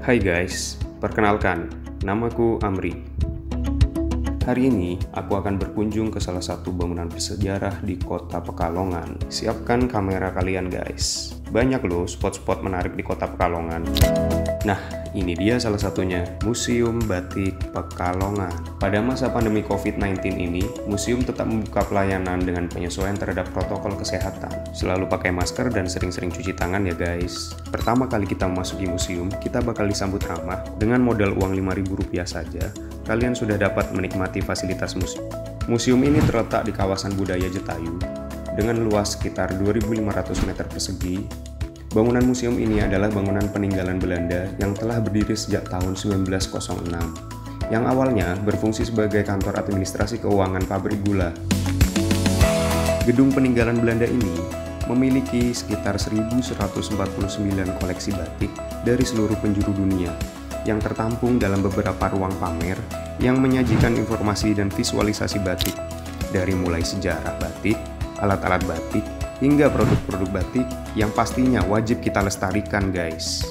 Hai guys, perkenalkan, namaku Amri. Hari ini aku akan berkunjung ke salah satu bangunan bersejarah di kota Pekalongan. Siapkan kamera kalian guys. Banyak loh spot-spot menarik di kota Pekalongan. Nah, ini dia salah satunya, Museum Batik Pekalongan. Pada masa pandemi COVID-19 ini, museum tetap membuka pelayanan dengan penyesuaian terhadap protokol kesehatan. Selalu pakai masker dan sering-sering cuci tangan ya guys. Pertama kali kita memasuki museum, kita bakal disambut ramah. Dengan modal uang Rp5.000 saja, kalian sudah dapat menikmati fasilitas museum. Museum ini terletak di kawasan budaya Jetayu, dengan luas sekitar 2.500 meter persegi. Bangunan museum ini adalah bangunan peninggalan Belanda yang telah berdiri sejak tahun 1906, yang awalnya berfungsi sebagai kantor administrasi keuangan pabrik gula. Gedung peninggalan Belanda ini memiliki sekitar 1.149 koleksi batik dari seluruh penjuru dunia, yang tertampung dalam beberapa ruang pamer yang menyajikan informasi dan visualisasi batik, dari mulai sejarah batik, alat-alat batik, hingga produk-produk batik yang pastinya wajib kita lestarikan guys.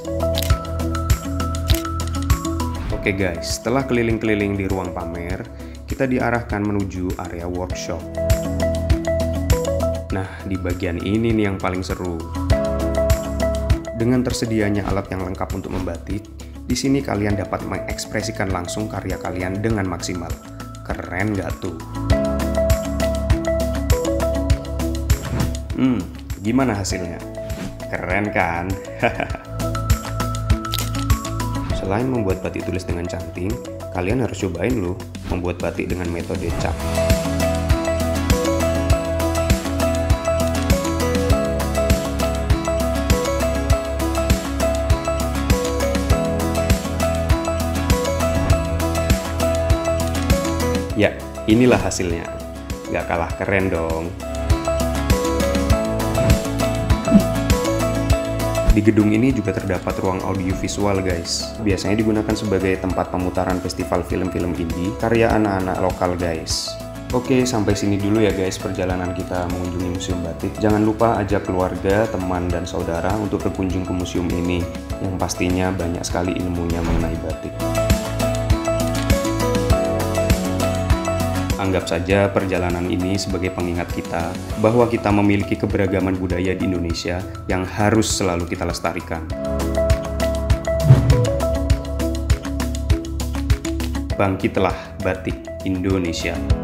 Oke guys, setelah keliling-keliling di ruang pamer, kita diarahkan menuju area workshop. Nah, di bagian ini nih yang paling seru. Dengan tersedianya alat yang lengkap untuk membatik, di sini kalian dapat mengekspresikan langsung karya kalian dengan maksimal. Keren nggak tuh? Gimana hasilnya? Keren kan? Selain membuat batik tulis dengan canting, kalian harus cobain loh membuat batik dengan metode cap. Ya, inilah hasilnya. Nggak kalah keren dong. Di gedung ini juga terdapat ruang audiovisual guys. Biasanya digunakan sebagai tempat pemutaran festival film-film indie karya anak-anak lokal guys. Oke, sampai sini dulu ya guys perjalanan kita mengunjungi Museum Batik. Jangan lupa ajak keluarga, teman, dan saudara untuk berkunjung ke museum ini, yang pastinya banyak sekali ilmunya mengenai batik. Anggap saja perjalanan ini sebagai pengingat kita bahwa kita memiliki keberagaman budaya di Indonesia yang harus selalu kita lestarikan. Bangkitlah batik Indonesia.